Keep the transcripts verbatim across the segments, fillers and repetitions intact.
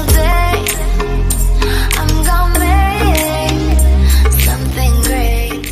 day. I'm gonna make something great.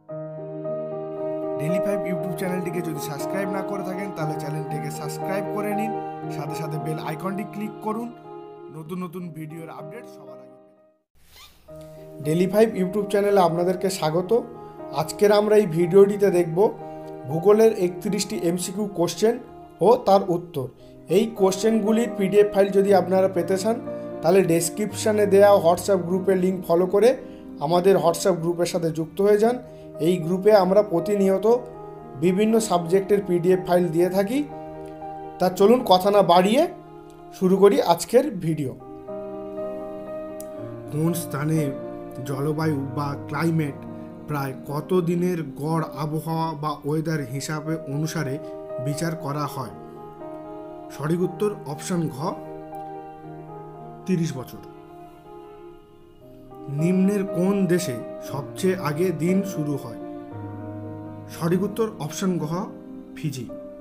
Daily five YouTube চ্যানেলটিকে যদি subscribe না করে থাকেন তাহলে চ্যানেলটিকে সাবস্ক্রাইব করে নিন, সাথে সাথে বেল আইকনটি ক্লিক করুন নতুন নতুন ভিডিওর আপডেট সবার আগে। ডেইলি ফাইভ ইউটিউব চ্যানেলে আপনাদেরকে স্বাগত। আজকের আমরা এই ভিডিওটিতে দেখব ভূগোলের একত্রিশটি এমসিকিউ কোশ্চেন ও তার উত্তর। এই কোশ্চেনগুলির পিডিএফ ফাইল যদি আপনারা পেতে চান তাহলে ডেসক্রিপশানে দেওয়া হোয়াটসঅ্যাপ গ্রুপের লিঙ্ক ফলো করে আমাদের হোয়াটসঅ্যাপ গ্রুপের সাথে যুক্ত হয়ে যান। এই গ্রুপে আমরা প্রতিনিয়ত বিভিন্ন সাবজেক্টের পিডিএফ ফাইল দিয়ে থাকি। তা চলুন কথা না বাড়িয়ে শুরু করি আজকের ভিডিও। কোন স্থানে জলবায়ু বা ক্লাইমেট প্রায় কত দিনের গড় আবহাওয়া বা ওয়েদার হিসাবে অনুসারে বিচার করা হয়? সঠিক উত্তর অপশন ঘ, তিরিশ বছর। নিম্নের কোন দেশে সবচেয়ে আগে দিন শুরু হয়? সঠিক উত্তর অপশন ঘ, ফিজি।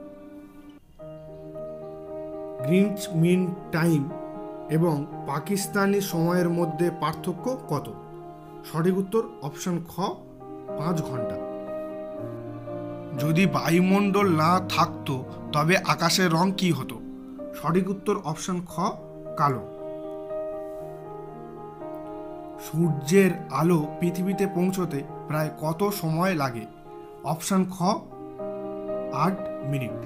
গ্রিনচ মিন টাইম এবং পাকিস্তানি সময়ের মধ্যে পার্থক্য কত? সঠিক উত্তর অপশন খ, পাঁচ ঘন্টা। যদি বায়ুমণ্ডল না থাকতো তবে আকাশের রং কি হতো? সঠিক উত্তর অপশন খ, কালো। সূর্যের আলো পৃথিবীতে পৌঁছতে প্রায় কত সময় লাগে? অপশন খ, আট মিনিট।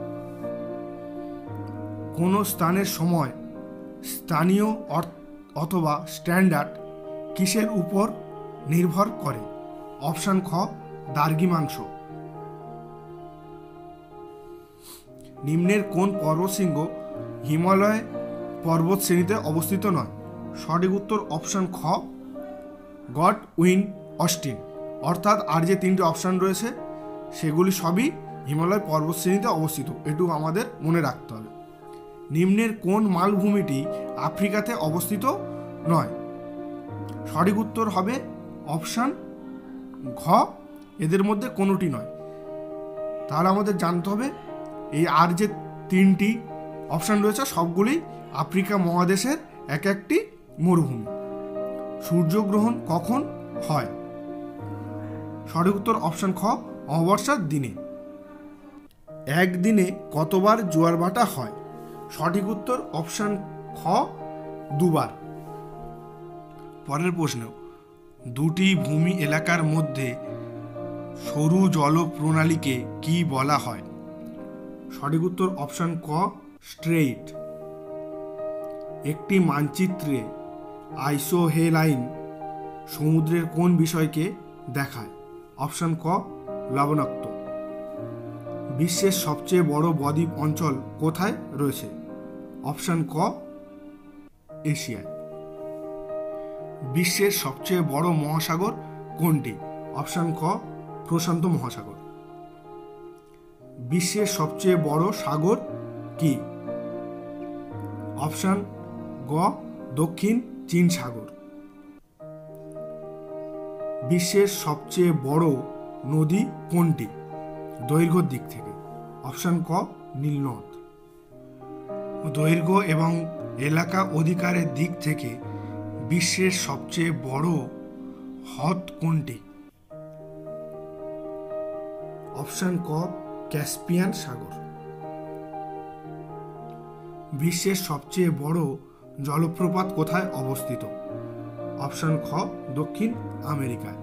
কোন স্থানের সময় স্থানীয় অথবা স্ট্যান্ডার্ড কিসের উপর নির্ভর করে? অপশন খ, দ্রাঘিমাংশ। নিম্নের কোন পর্বতশৃঙ্গ হিমালয় পর্বত শ্রেণীতে অবস্থিত নয়? সঠিক উত্তর অপশন খ, গড উইন অস্টিন। অর্থাৎ আর যে তিনটি অপশান রয়েছে সেগুলি সবই হিমালয় পর্বত শ্রেণীতে অবস্থিত, এটুকু আমাদের মনে রাখতে হবে। নিম্নের কোন মালভূমিটি আফ্রিকাতে অবস্থিত নয়? সঠিক উত্তর হবে অপশান ঘ, এদের মধ্যে কোনোটি নয়। তাহলে আমাদের জানতে হবে এই আর যে তিনটি অপশান রয়েছে সবগুলি আফ্রিকা মহাদেশের এক একটি মরুভূমি। সূর্যগ্রহণ কখন হয়? সঠিক উত্তর অপশান খ, অমাবস্যার দিনে। একদিনে কতবার জোয়ার ভাটা হয়? সঠিক উত্তর অপশান খ, দুবার। পরের প্রশ্ন, দুটি ভূমি এলাকার মধ্যে সরু জল প্রণালীকে কি বলা হয়? সঠিক উত্তর অপশান ক, স্ট্রেইট। একটি মানচিত্রে আইসোহেলাইন সমুদ্রের কোন বিষয়কে দেখায়? অপশান ক, লবণাক্ত। বিশ্বের সবচেয়ে বড় বদ্বীপ অঞ্চল কোথায় রয়েছে? অপশান ক, এশিয়ায়। বিশ্বের সবচেয়ে বড় মহাসাগর কোনটি? অপশান ক, প্রশান্ত মহাসাগর। বিশ্বের সবচেয়ে বড় সাগর কি? অপশান গ, দক্ষিণ চীন সাগর। বিশ্বের সবচেয়ে বড় নদী কোনটি দৈর্ঘ্যের দিক থেকে? অপশান ক, নীলনদ। দৈর্ঘ্য এবং এলাকা অধিকারের দিক থেকে বিশ্বের সবচেয়ে বড় হ্রদ কোনটি? অপশান ক, ক্যাসপিয়ান সাগর। বিশ্বের সবচেয়ে বড় জলপ্রপাত কোথায় অবস্থিত? অপশান খ, দক্ষিণ আমেরিকায়।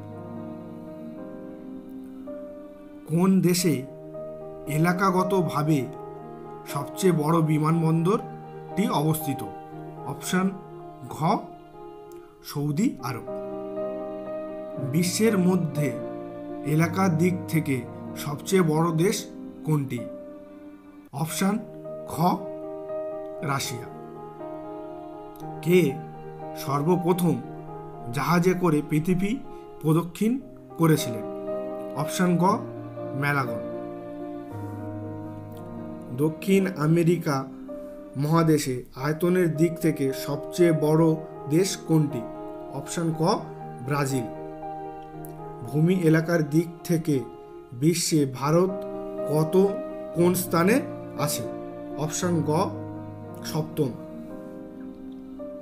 কোন দেশে এলাকাগতভাবে সবচেয়ে বড় বিমানবন্দরটি অবস্থিত? অপশান ঘ, সৌদি আরব। বিশ্বের মধ্যে এলাকার দিক থেকে সবচেয়ে বড় দেশ কোনটি? অপশান খ, রাশিয়া। কে সর্বপ্রথম জাহাজে করে পৃথিবী প্রদক্ষিণ করেছিলেন? অপশান গ, ম্যালাগন। দক্ষিণ আমেরিকা মহাদেশে আয়তনের দিক থেকে সবচেয়ে বড় দেশ কোনটি? অপশান ক, ব্রাজিল। ভূমি এলাকার দিক থেকে বিশ্বে ভারত কত কোন স্থানে আছে? অপশান গ, সপ্তম।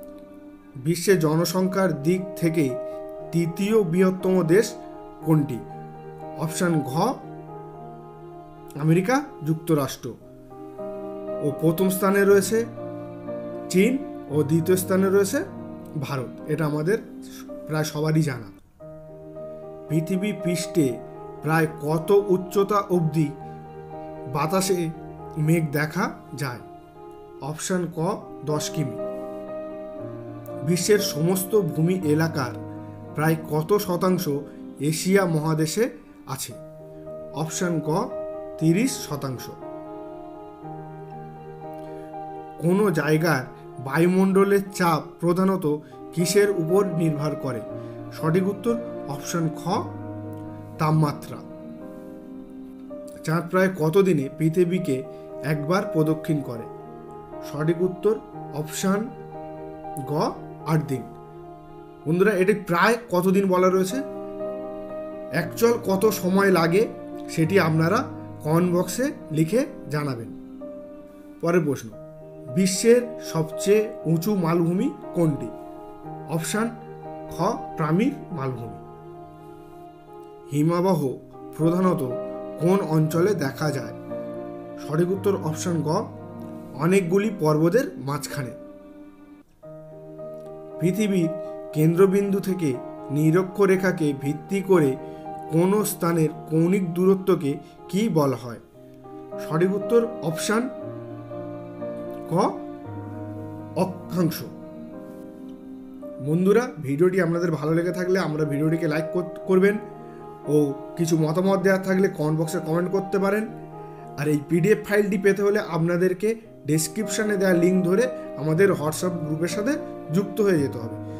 বিশ্বে জনসংখ্যার দিক থেকে তৃতীয় বৃহত্তম দেশ কোনটি? অপশান ঘ আমেরিকা যুক্তরাষ্ট্র। ও প্রথম স্থানে রয়েছে চীন ও দ্বিতীয় স্থানে রয়েছে ভারত। এটা আমাদের প্রায় সবারই জানা। পৃথিবী পৃষ্ঠে প্রায় কত উচ্চতা অবধি বাতাসে মেঘ দেখা যায়? অপশান ক দশ কিমি। বিশ্বের সমস্ত ভূমি এলাকার প্রায় কত শতাংশ এশিয়া মহাদেশে আছে? অপশান ক তিরিশ শতাংশ। কোনো জায়গার বায়ুমণ্ডলের চাপ প্রধানত কিসের উপর নির্ভর করে? সঠিক উত্তর অপশান খ তাপমাত্রা। চাঁদ প্রায় কতদিনে পৃথিবীকে একবার প্রদক্ষিণ করে? সঠিক উত্তর অপশান গ আট দিন। বন্ধুরা, এটি প্রায় কতদিন বলা রয়েছে, অ্যাকচুয়াল কত সময় লাগে সেটি আপনারা কমেন্ট বক্সে লিখে জানাবেন। পরের প্রশ্ন, বিশ্বের সবচেয়ে উঁচু মালভূমি কোনটি? অপশান খ পামির মালভূমি। হিমবাহ প্রধানত কোন অঞ্চলে দেখা যায়? সঠিক উত্তর অপশান গ অনেকগুলি পর্বতের মাঝখানে। পৃথিবীর কেন্দ্রবিন্দু থেকে নিরক্ষরেখাকে ভিত্তি করে কোন স্থানের কৌণিক দূরত্বকে কি বলা হয়? সঠিক উত্তর অপশান ক অক্ষাংশ। বন্ধুরা, ভিডিওটি আপনাদের ভালো লেগে থাকলে আমরা ভিডিওটিকে লাইক করবেন ও কিছু মতামত দেওয়ার থাকলে কমেন্ট বক্সে কমেন্ট করতে পারেন। আর এই পিডিএফ ফাইলটি পেতে হলে আপনাদেরকে ডেসক্রিপশানে দেওয়া লিঙ্ক ধরে আমাদের হোয়াটসঅ্যাপ গ্রুপের সাথে যুক্ত হয়ে যেতে হবে।